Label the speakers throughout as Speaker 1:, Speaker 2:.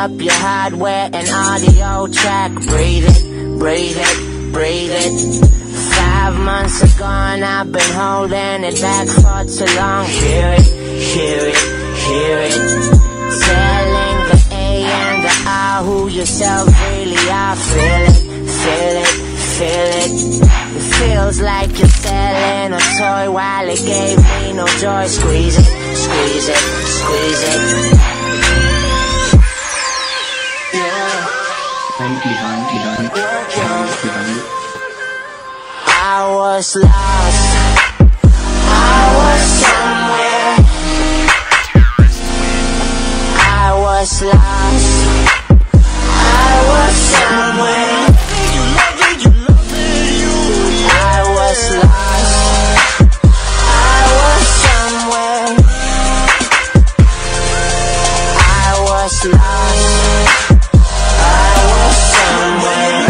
Speaker 1: up your hardware and audio track. Breathe it, breathe it, breathe it. 5 months ago and I've been holding it back for too long. Hear it, hear it, hear it. Telling the A and the R who yourself really are. Feel it, feel it, feel it. It feels like you're selling a toy while it gave me no joy. Squeeze it, squeeze it, squeeze it. I was lost, I was somewhere. I was lost, I was somewhere. I was lost, I was somewhere. I was lost, I was somewhere.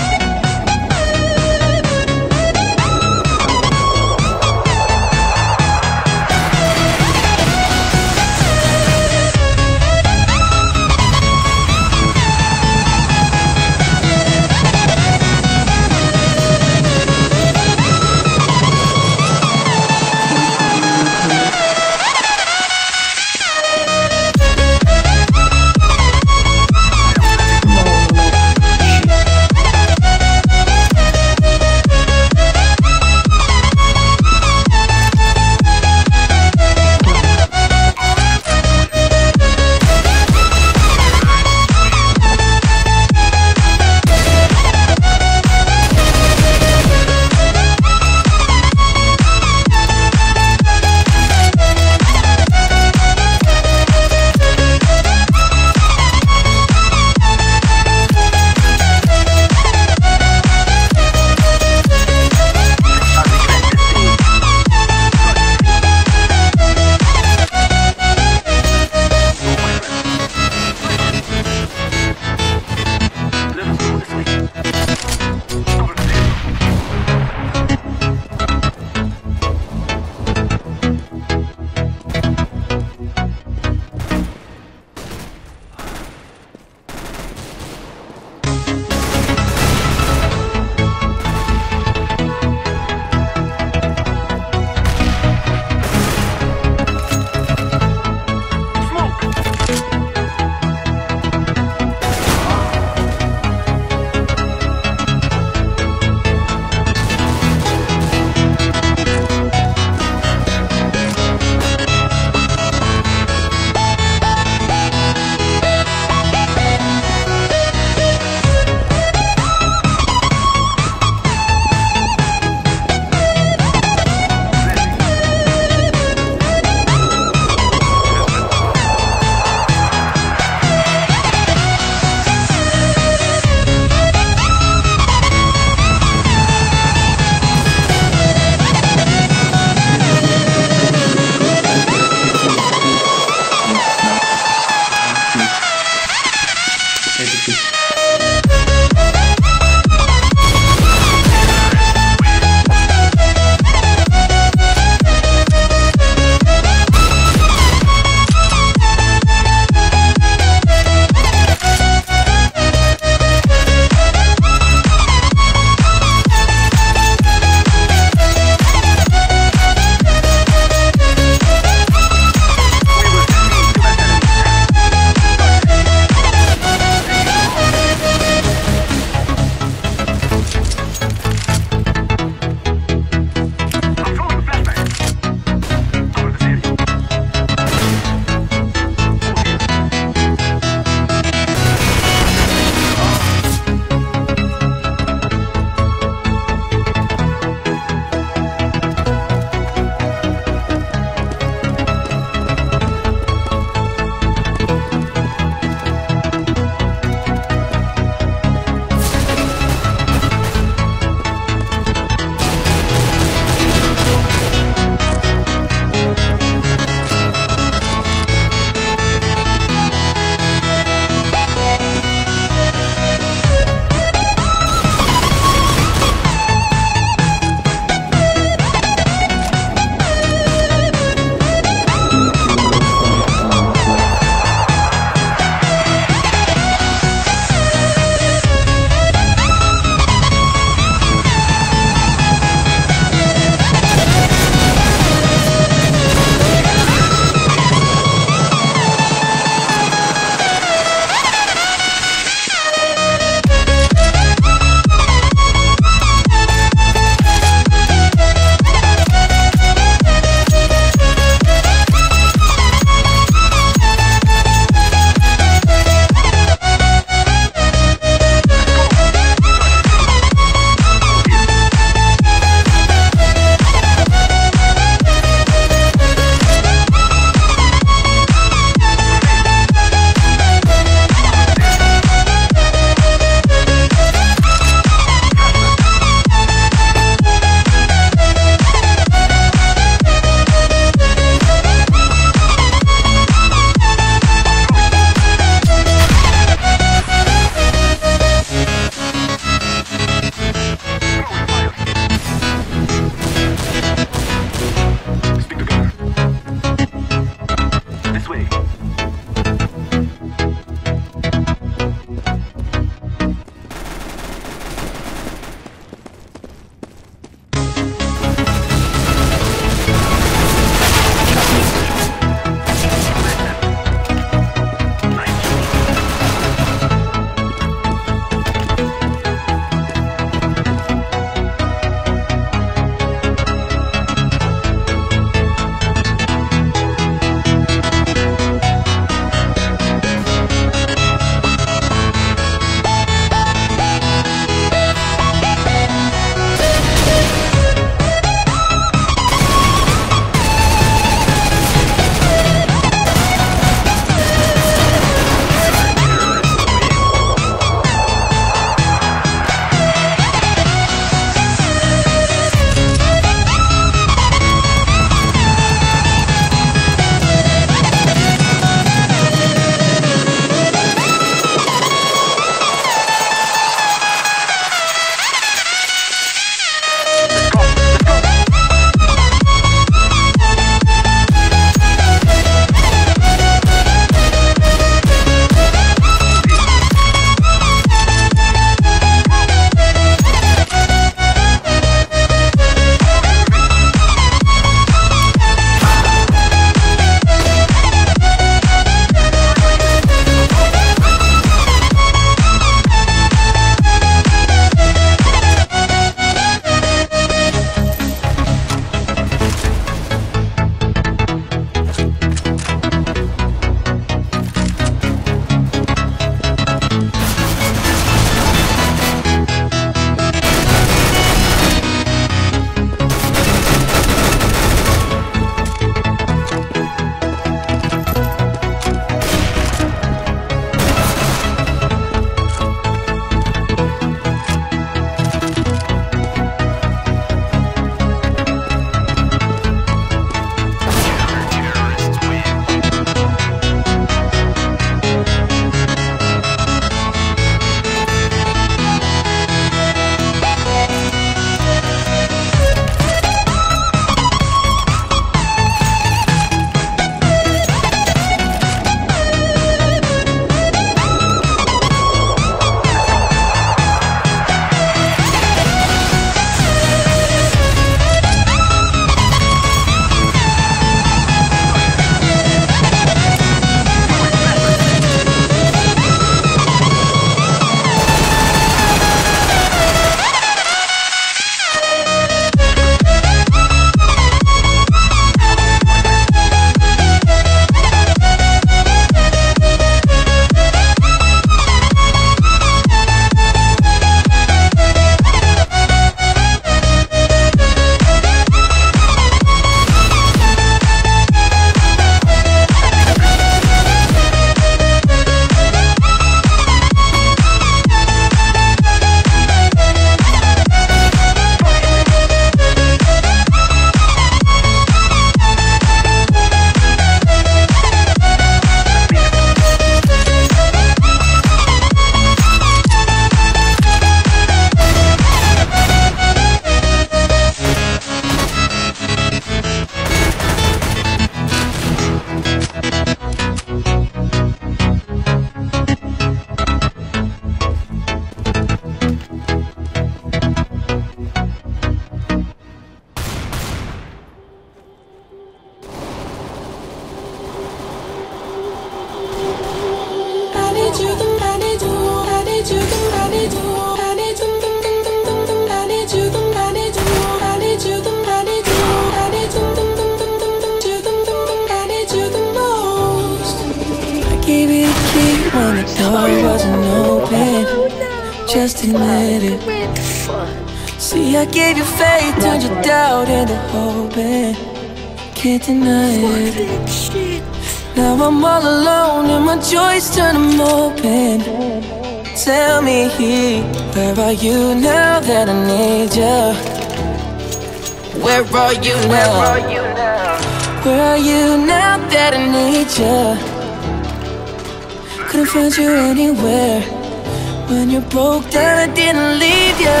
Speaker 2: gave you the key when the door wasn't open. Just admit it. See, I gave you faith, turned your doubt into hope, and can't deny it. Now I'm all alone and my joys turn them open. Tell me, where are you now that I need you? Where are you now? Where are you now that I need you? Couldn't find you anywhere. When you broke down, I didn't leave you.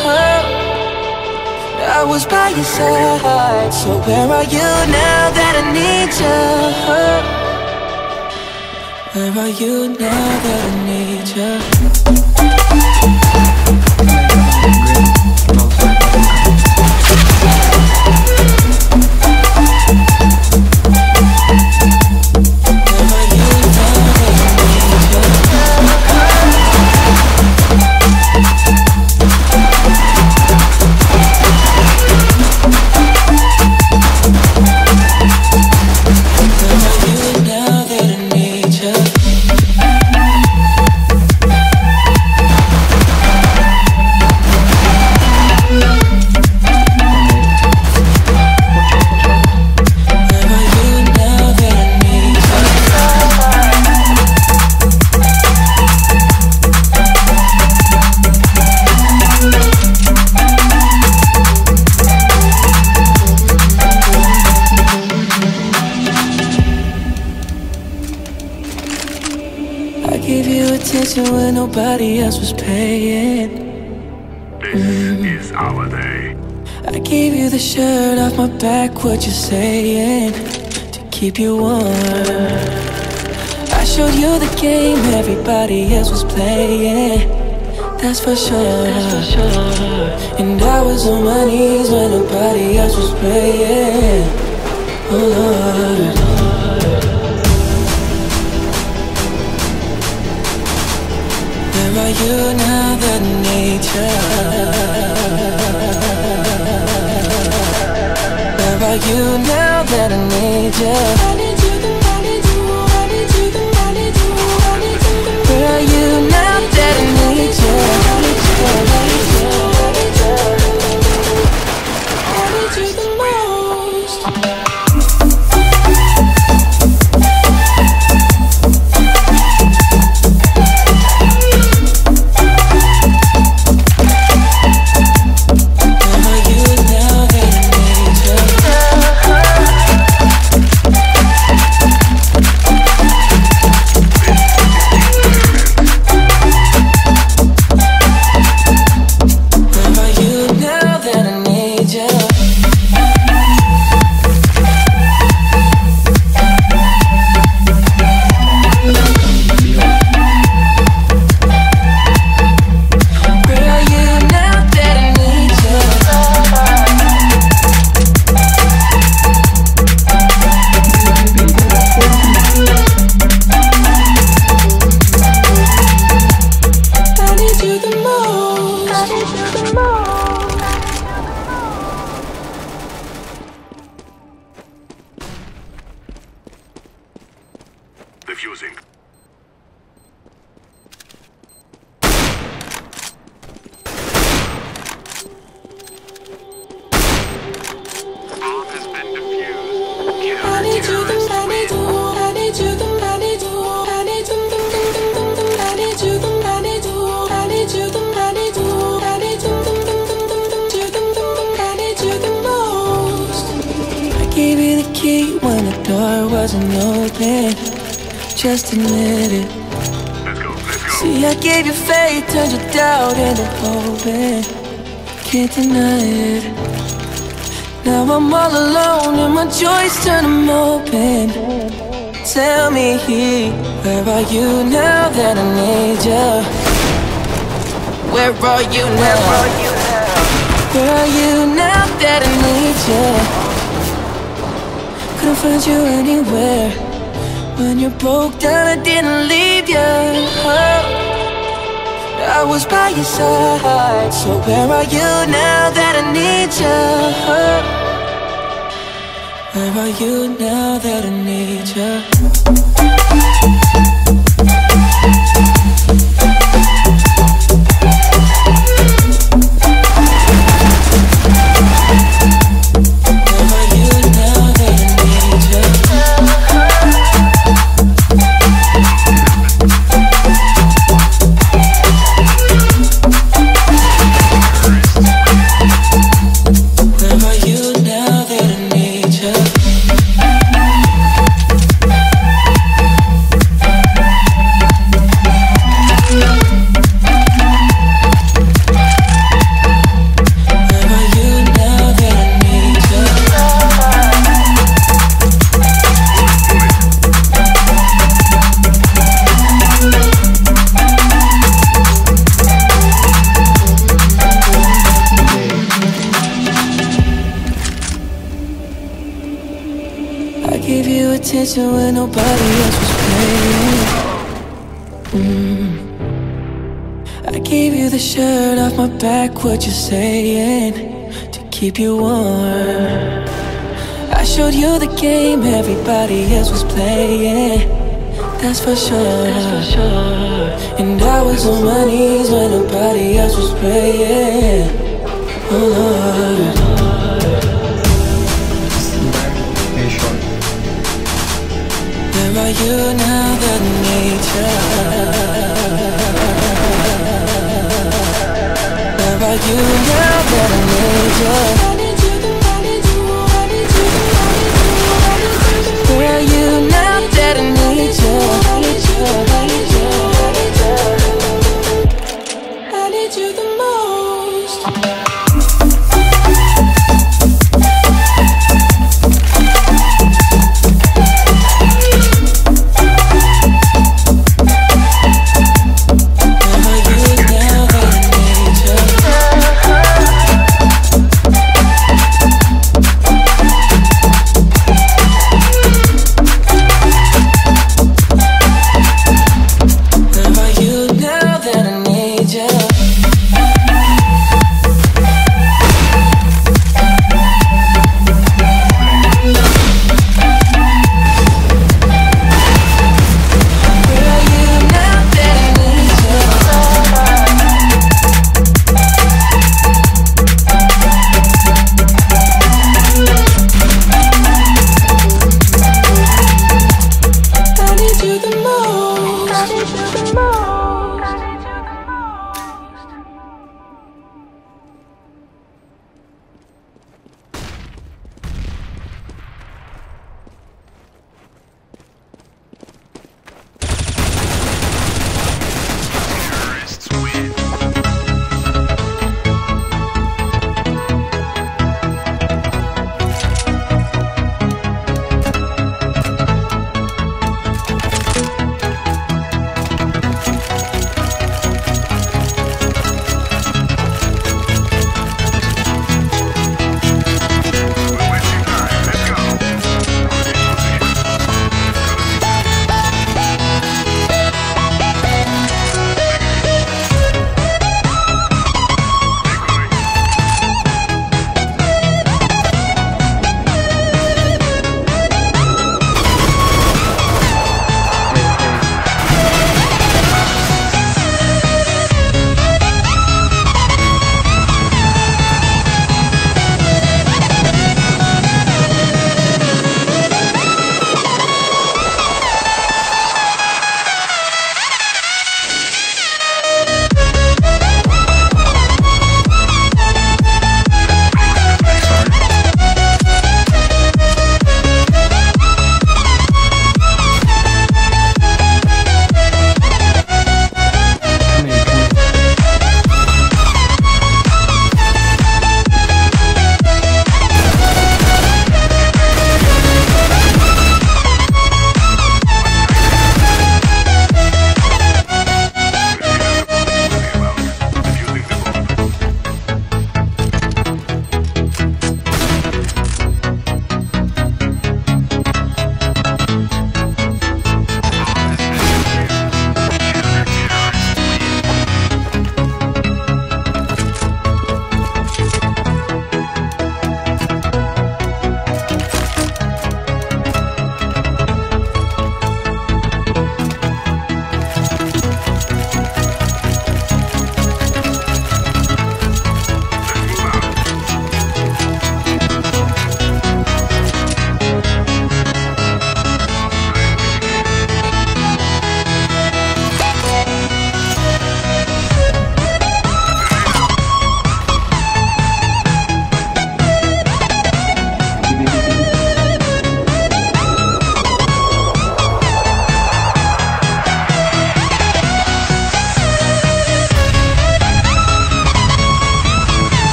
Speaker 2: I was by your side. So where are you now that I need you? Where are you now that I need you? When nobody else was paying.
Speaker 3: This is our day.
Speaker 2: I gave you the shirt off my back, what you saying? To keep you warm. I showed you the game everybody else was playing. That's for sure. And I was on my knees when nobody else was praying. Oh Lord. Where are you now that I need you? Where are you now that I need you? I need you, I need you, I need you, I need you, I need you. Where are you now that I need you? I need you, I need you, I need you. I need you the most.
Speaker 3: Defusing. Bomb has been defused.
Speaker 2: I need you, I need you, I need you, I need you, I need you, I need you, I need you, I need you, I need you, I need you, I need you the most. I gave you the key when the door wasn't open. Just admit it.
Speaker 3: Let's go, let's go.
Speaker 2: See, I gave you faith, turned your doubt into hope, and can't deny it. Now I'm all alone and my joys turn them open. Tell me, where are you now that I need you? Where are you now? Where are you now that I need you? Couldn't find you anywhere. When you broke down, I didn't leave you. I was by your side. So where are you now that I need you? Where are you now that I need you? attention when nobody else was playing. I gave you the shirt off my back, what you saying? To keep you warm. I showed you the game everybody else was playing. That's for sure. And I was on my knees when nobody else was praying. Oh Lord. Where are you now, that nature? Where are you now, that nature? Where are you now, that nature? I need you the most.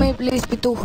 Speaker 4: me, please, Pitu.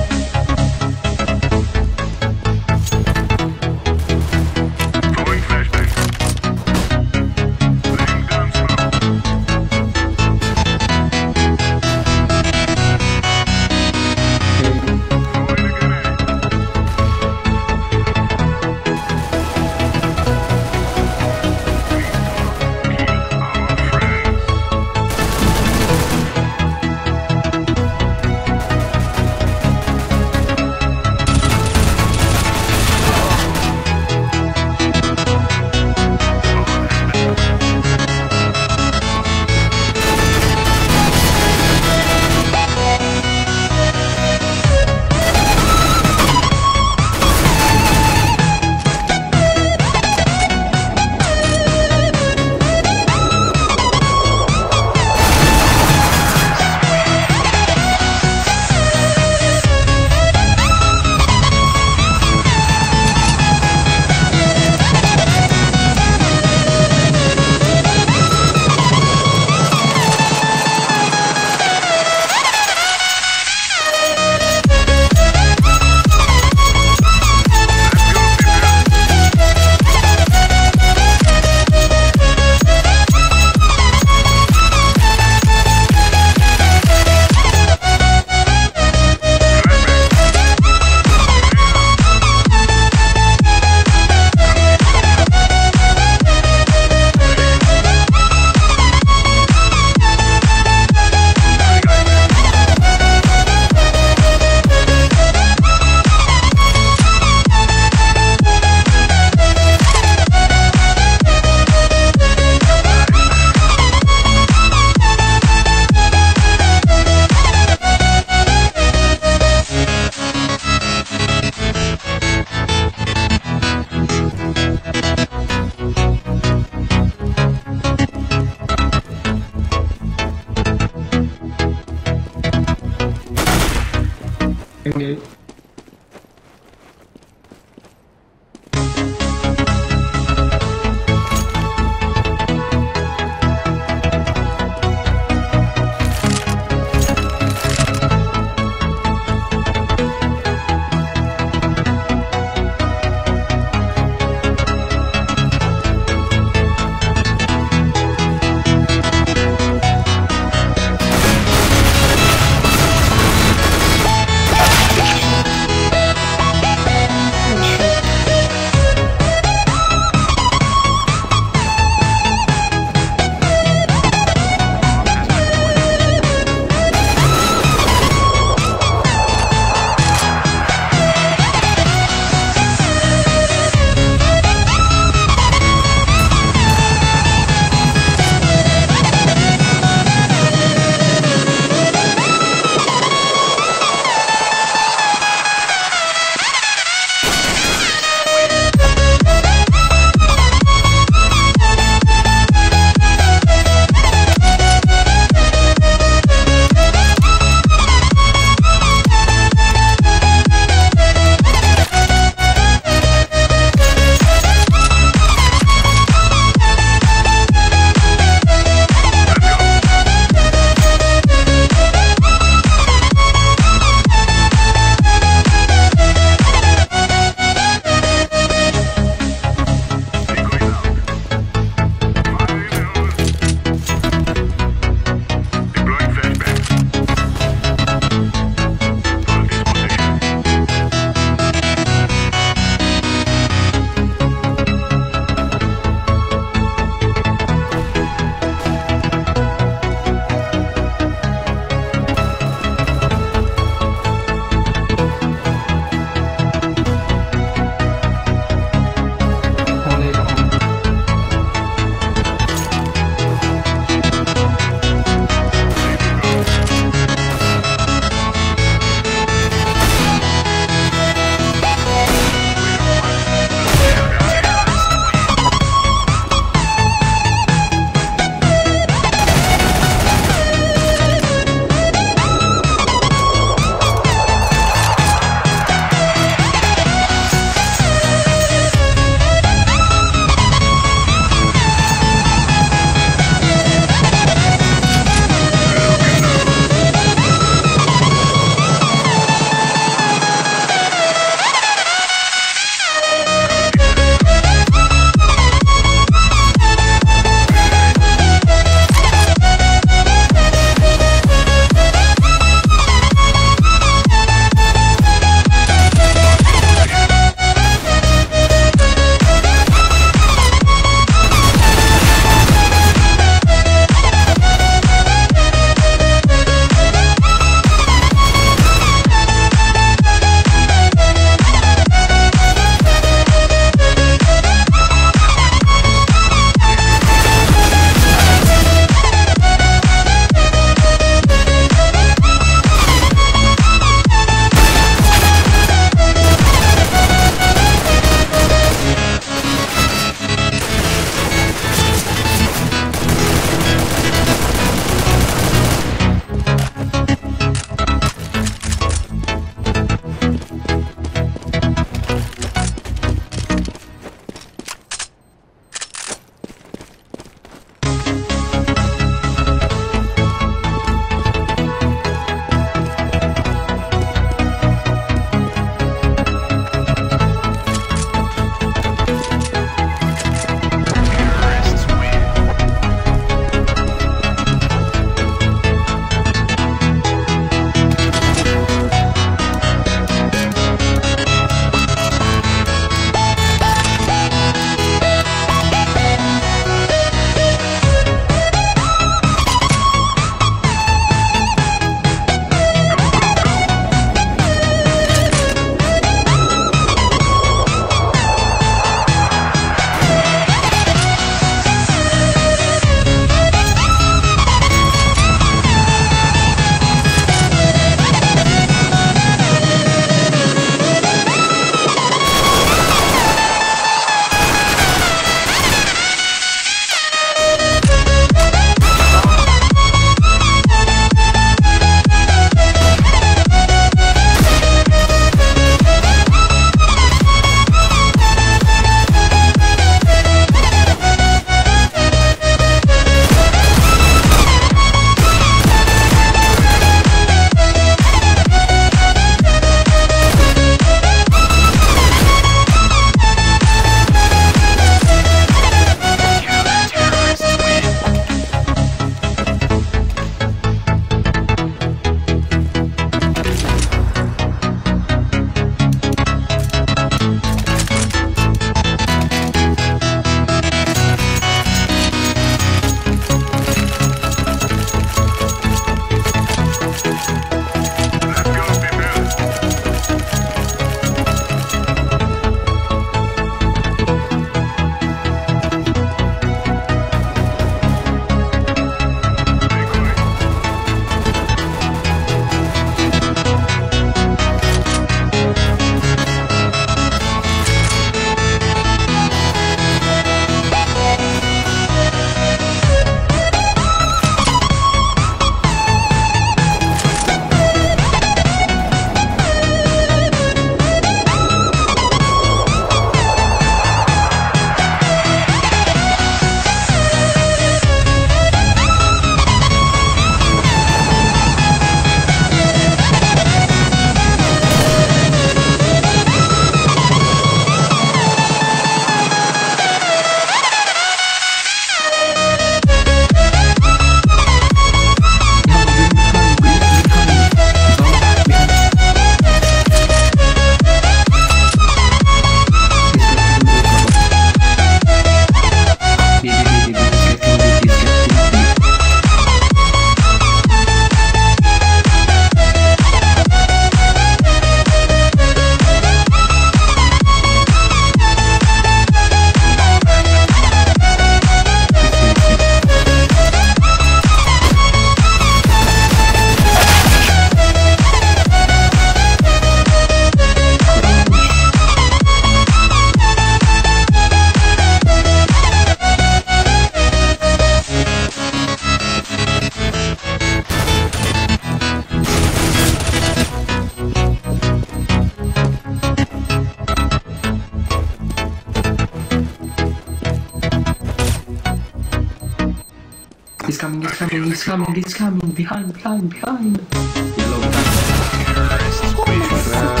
Speaker 4: He's coming, he's coming, he's coming, he's coming. Behind, behind, behind. He's low.